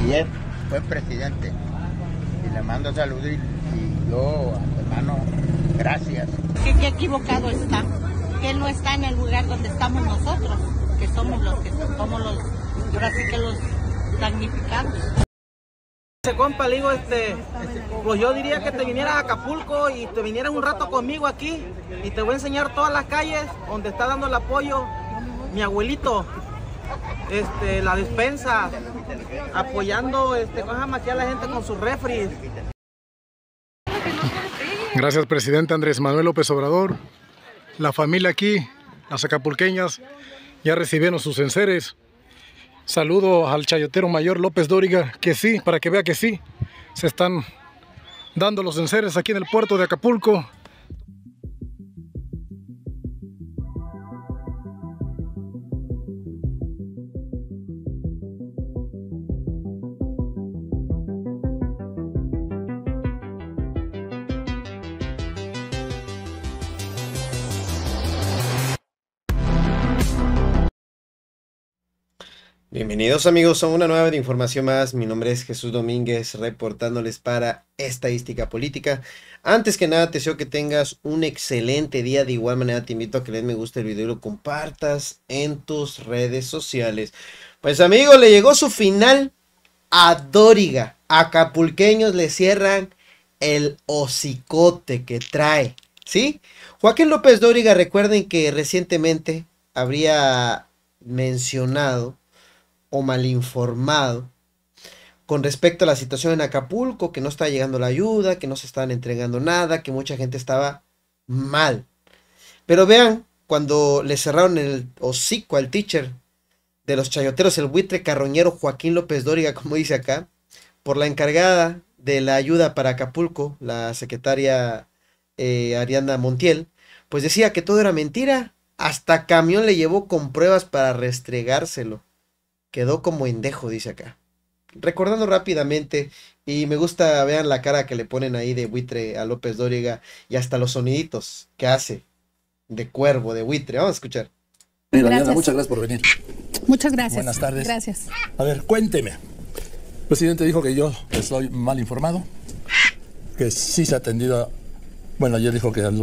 y él fue presidente. Y le mando saludos y yo a tu hermano, gracias. Que equivocado está, que él no está en el lugar donde estamos nosotros, que somos los ahora sí que los damnificados. Compa, le digo, pues yo diría que te vinieras a Acapulco y te vinieras un rato conmigo aquí y te voy a enseñar todas las calles donde está dando el apoyo mi abuelito, la despensa, apoyando aquí a la gente con sus refris. Gracias, presidente Andrés Manuel López Obrador. La familia aquí, las acapulqueñas, ya recibieron sus enseres. Saludo al chayotero mayor López Dóriga, que sí, para que vea que sí, se están dando los enseres aquí en el puerto de Acapulco. Bienvenidos amigos a una nueva información más. Mi nombre es Jesús Domínguez, reportándoles para Estadística Política. Antes que nada te deseo que tengas un excelente día. De igual manera te invito a que le des me gusta el video y lo compartas en tus redes sociales. Pues amigos, le llegó su final a Dóriga. Acapulqueños le cierran el hocicote que trae, ¿sí? Joaquín López Dóriga, recuerden que recientemente habría mencionado o mal informado con respecto a la situación en Acapulco, que no estaba llegando la ayuda, que no se estaban entregando nada, que mucha gente estaba mal. Pero vean, cuando le cerraron el hocico al teacher de los chayoteros, el buitre carroñero Joaquín López Dóriga, como dice acá, por la encargada de la ayuda para Acapulco, la secretaria Ariadna Montiel, pues decía que todo era mentira. Hasta camión le llevó con pruebas para restregárselo. Quedó como endejo, dice acá. Recordando rápidamente, y me gusta, vean la cara que le ponen ahí de buitre a López Dóriga y hasta los soniditos que hace de cuervo, de buitre. Vamos a escuchar. Ariadna, muchas gracias por venir. Muchas gracias. Buenas tardes. Gracias. A ver, cuénteme. El presidente dijo que yo estoy mal informado, que sí se ha atendido, bueno, ayer dijo que al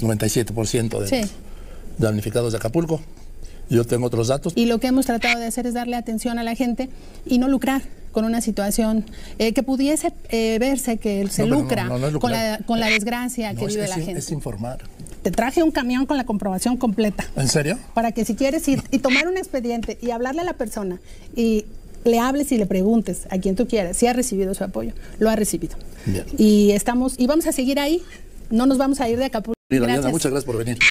97% de los damnificados de Acapulco. Yo tengo otros datos. Y lo que hemos tratado de hacer es darle atención a la gente y no lucrar con una situación que pudiese verse que se lucra con la desgracia que vive la gente. Es informar. Te traje un camión con la comprobación completa. ¿En serio? Para que si quieres ir y tomar un expediente y hablarle a la persona y le hables y le preguntes a quien tú quieras si ha recibido su apoyo, lo ha recibido. Bien. Y vamos a seguir ahí, no nos vamos a ir de Acapulco. Ariadna, muchas gracias por venir.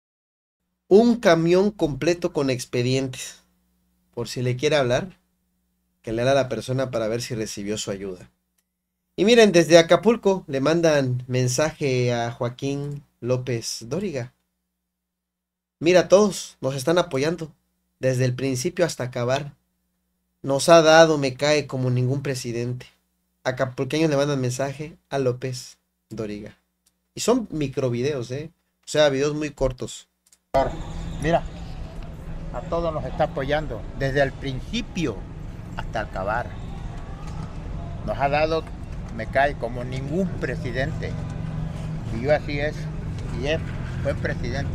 Un camión completo con expedientes. Por si le quiere hablar, que le haga a la persona para ver si recibió su ayuda. Y miren, desde Acapulco le mandan mensaje a Joaquín López Dóriga. Mira, todos nos están apoyando, desde el principio hasta acabar. Nos ha dado, me cae como ningún presidente. Acapulqueños le mandan mensaje a López Dóriga. Y son microvideos, o sea, videos muy cortos. Mira, a todos nos está apoyando, desde el principio hasta acabar. Nos ha dado, me cae como ningún presidente. Y yo así es, y él fue presidente.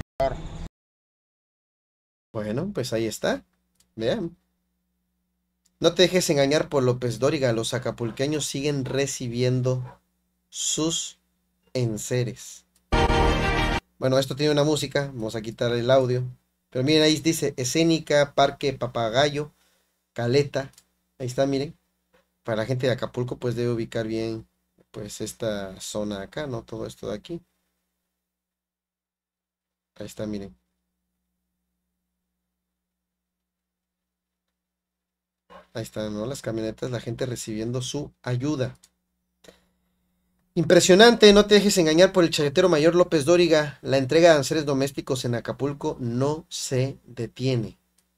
Bueno, pues ahí está. Vean. No te dejes engañar por López Dóriga. Los acapulqueños siguen recibiendo sus enseres. Bueno, esto tiene una música. Vamos a quitar el audio. Pero miren, ahí dice escénica, parque Papagayo, Caleta. Ahí está, miren. Para la gente de Acapulco, pues debe ubicar bien, pues esta zona acá, ¿no? Todo esto de aquí. Ahí está, miren. Ahí están, ¿no? Las camionetas, la gente recibiendo su ayuda. Impresionante, no te dejes engañar por el chayotero mayor López Dóriga. La entrega de enseres domésticos en Acapulco no se detiene.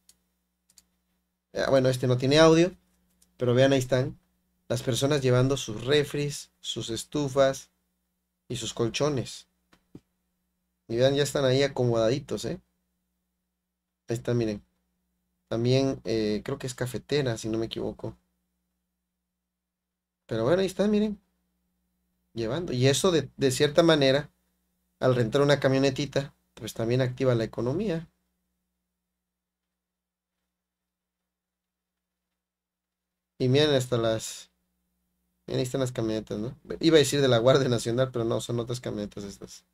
Bueno, este no tiene audio, pero vean, ahí están. Las personas llevando sus refris, sus estufas y sus colchones. Y vean, ya están ahí acomodaditos, Ahí están, miren. También creo que es cafetera, si no me equivoco. Pero bueno, ahí está, miren. Llevando. Y eso de cierta manera, al rentar una camionetita, pues también activa la economía. Y miren hasta las... Miren, ahí están las camionetas, ¿no? Iba a decir de la Guardia Nacional, pero no, son otras camionetas estas.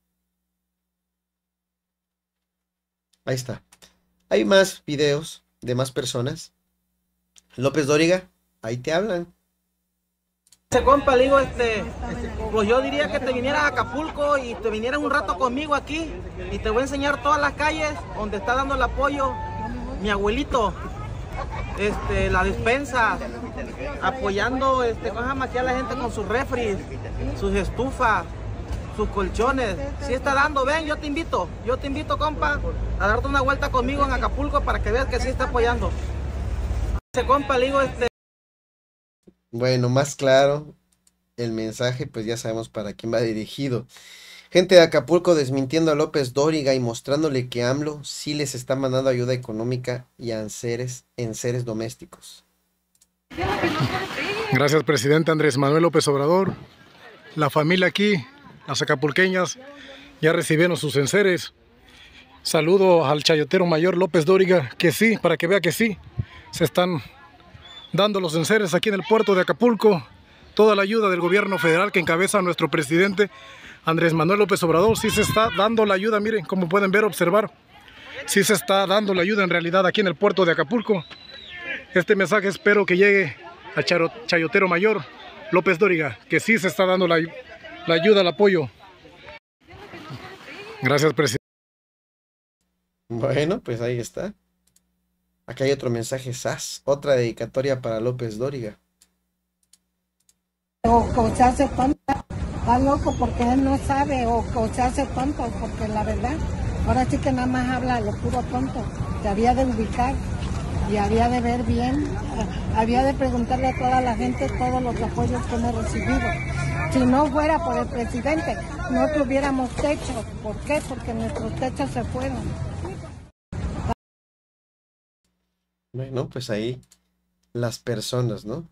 Ahí está. Hay más videos de más personas. López Dóriga, ahí te hablan. Ese compa, le digo, pues yo diría que te vinieras a Acapulco y te vinieras un rato conmigo aquí y te voy a enseñar todas las calles donde está dando el apoyo mi abuelito, la despensa, apoyando, aquí a la gente con sus refris, sus estufas, sus colchones. Si está dando, ven, yo te invito, compa, a darte una vuelta conmigo en Acapulco para que veas que sí está apoyando. Ese compa, le digo, Bueno, más claro el mensaje, pues ya sabemos para quién va dirigido. Gente de Acapulco desmintiendo a López Dóriga y mostrándole que AMLO sí les está mandando ayuda económica y en seres domésticos. Gracias, presidente Andrés Manuel López Obrador. La familia aquí, las acapulqueñas, ya recibieron sus enseres. Saludo al chayotero mayor López Dóriga, que sí, para que vea que sí, se están dando los enseres aquí en el puerto de Acapulco. Toda la ayuda del gobierno federal que encabeza nuestro presidente Andrés Manuel López Obrador. Sí se está dando la ayuda, miren, como pueden ver, observar. Sí se está dando la ayuda en realidad aquí en el puerto de Acapulco. Este mensaje espero que llegue al chayotero mayor López Dóriga, que sí se está dando la ayuda, el apoyo. Gracias, presidente. Bueno, pues ahí está. Acá hay otro mensaje SAS, otra dedicatoria para López Dóriga. O se hace tonta, está loco porque él no sabe, o se hace tonto, porque la verdad, ahora sí que nada más habla lo puro tonto. Se había de ubicar y había de ver bien, había de preguntarle a toda la gente todos los apoyos que hemos recibido. Si no fuera por el presidente, no tuviéramos techo. ¿Por qué? Porque nuestros techos se fueron. Bueno, pues ahí las personas, ¿no?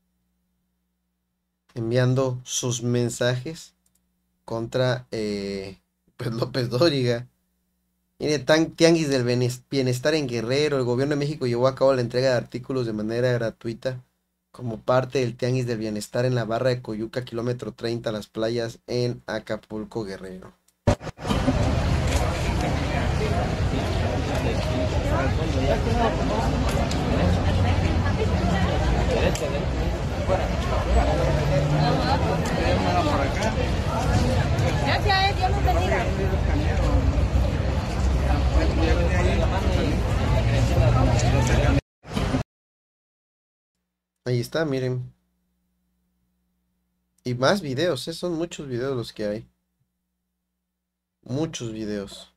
Enviando sus mensajes contra pues López Dóriga. Mire, tianguis del bienestar en Guerrero. El gobierno de México llevó a cabo la entrega de artículos de manera gratuita como parte del tianguis del bienestar en la barra de Coyuca, kilómetro 30, Las Playas, en Acapulco, Guerrero. Gracias, Dios nos bendiga. Ahí está, miren. Y más videos, son muchos videos los que hay. Muchos videos.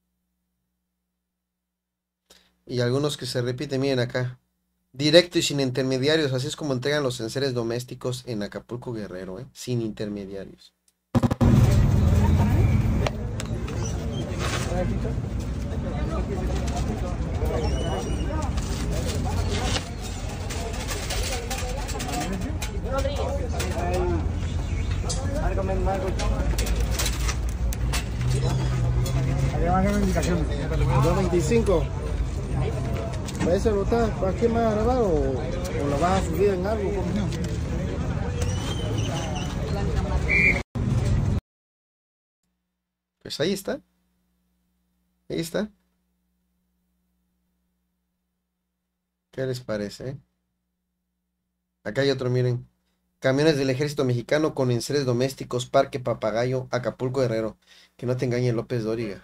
Y algunos que se repiten, miren acá. Directo y sin intermediarios, así es como entregan los enseres domésticos en Acapulco, Guerrero, sin intermediarios. $2.25. ¿Para eso lo está? ¿Para qué más grabar o lo vas a subir en algo? Pues ahí está. Ahí está. ¿Qué les parece? Acá hay otro, miren. Camiones del ejército mexicano con enseres domésticos, Parque Papagayo, Acapulco, Guerrero. Que no te engañe López Dóriga.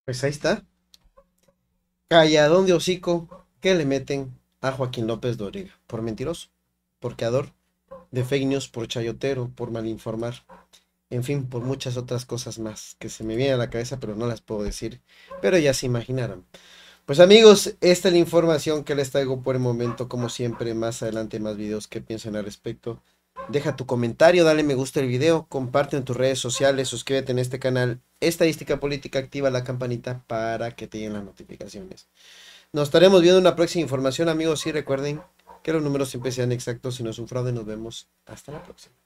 Pues ahí está. Calladón de hocico que le meten a Joaquín López Dóriga por mentiroso, por creador de fake news, por chayotero, por malinformar, en fin, por muchas otras cosas más que se me vienen a la cabeza, pero no las puedo decir, pero ya se imaginarán. Pues amigos, esta es la información que les traigo por el momento. Como siempre, más adelante más videos que piensen al respecto. Deja tu comentario, dale me gusta al video, comparte en tus redes sociales, suscríbete en este canal Estadística Política, activa la campanita para que te lleguen las notificaciones. Nos estaremos viendo en una próxima información, amigos, y recuerden que los números siempre sean exactos, si no es un fraude. Nos vemos hasta la próxima.